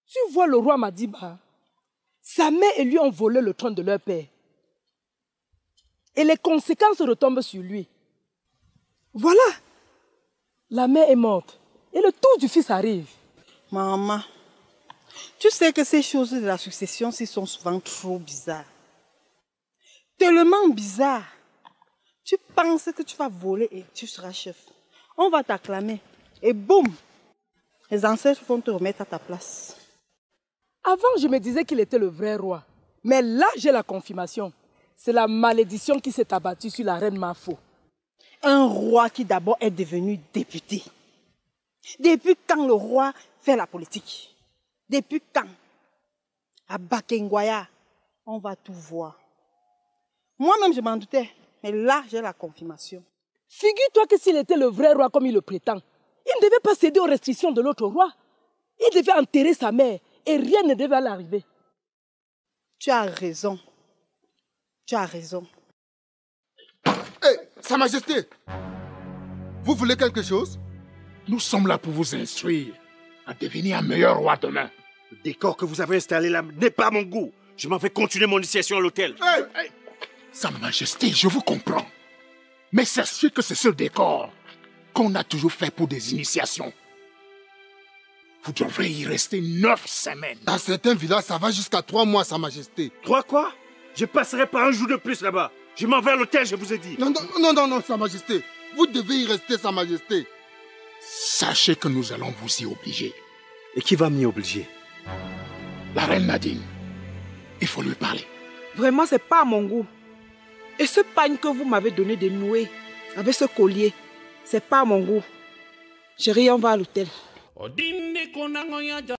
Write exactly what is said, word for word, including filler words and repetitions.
Tu vois le roi Madiba, sa mère et lui ont volé le trône de leur père. Et les conséquences retombent sur lui. Voilà. La mère est morte. Et le tour du fils arrive. Maman, tu sais que ces choses de la succession sont souvent trop bizarres. Tellement bizarres. Tu penses que tu vas voler et tu seras chef. On va t'acclamer. Et boum, les ancêtres vont te remettre à ta place. Avant, je me disais qu'il était le vrai roi. Mais là, j'ai la confirmation. C'est la malédiction qui s'est abattue sur la reine Mafo. Un roi qui d'abord est devenu député. Depuis quand le roi fait la politique? Depuis quand? À Bakengwaya, on va tout voir. Moi-même, je m'en doutais. Mais là, j'ai la confirmation. Figure-toi que s'il était le vrai roi comme il le prétend, il ne devait pas céder aux restrictions de l'autre roi. Il devait enterrer sa mère et rien ne devait l'arriver. Tu as raison. Tu as raison. Hé, hey, Sa Majesté, vous voulez quelque chose? Nous sommes là pour vous instruire à devenir un meilleur roi demain. Le décor que vous avez installé là n'est pas mon goût. Je m'en vais continuer mon initiation à l'hôtel. Hey, hey. Sa Majesté, je vous comprends. Mais sachez que c'est ce décor qu'on a toujours fait pour des initiations. Vous devrez y rester neuf semaines. Dans certains villages, ça va jusqu'à trois mois, Sa Majesté. Trois quoi? Je passerai pas un jour de plus là-bas. Je m'en vais à l'hôtel, je vous ai dit. Non, non, non, non, non, Sa Majesté. Vous devez y rester, Sa Majesté. Sachez que nous allons vous y obliger. Et qui va m'y obliger? La reine Nadine. Il faut lui parler. Vraiment, c'est pas à mon goût. Et ce pagne que vous m'avez donné de nouer avec ce collier, c'est pas à mon goût. Chérie, on va à l'hôtel.